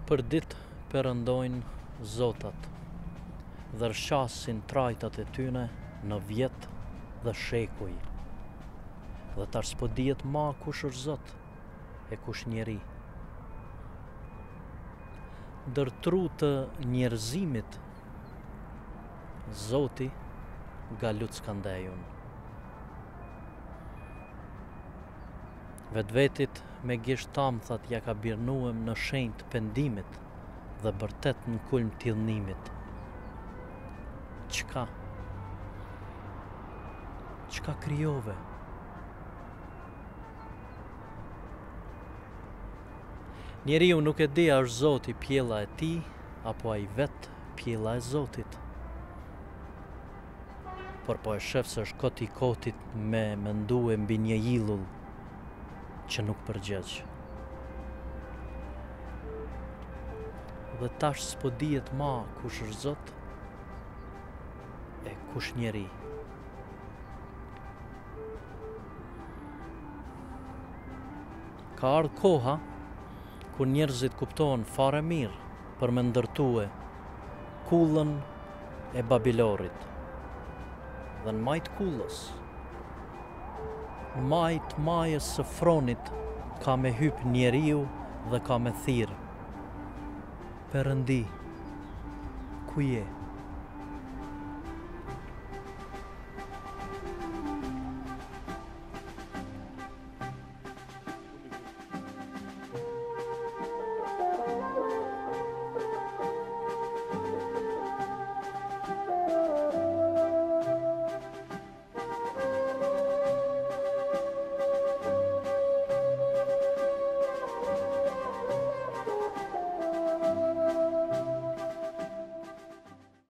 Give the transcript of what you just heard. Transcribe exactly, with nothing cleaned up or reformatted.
Për ditë perëndojnë zotat, dhe rrshassin trajtat e tyne në vjet dhe shekuj. Dhe tash s'po dihet ma kush është zot e kush njeri. Ndër tru të njerëzimit, Zoti Galut Skandejun. Vetvetit me gisht tamthat ja ka birnuem në shenjtë pendimit dhe bërtet në kulm tillnimit. Çka? Çka krijove? Njeriu nuk e di a është Zoti pjella e tij apo ai vet pjella e Zotit. Por po e shef se është koti kotit me mendue mbi një illull që nuk përgjigj. Dhe tash s'po dihet ma kush është Zot e kush njeri. Ka ardhur koha kur njerëzit kuptohen fare mirë për me ndërtue kullën e Babilorit. Dhe në majt kullës, majt majës së fronit ka me hyp njeriu dhe ka me thirr: Perëndi, ku je?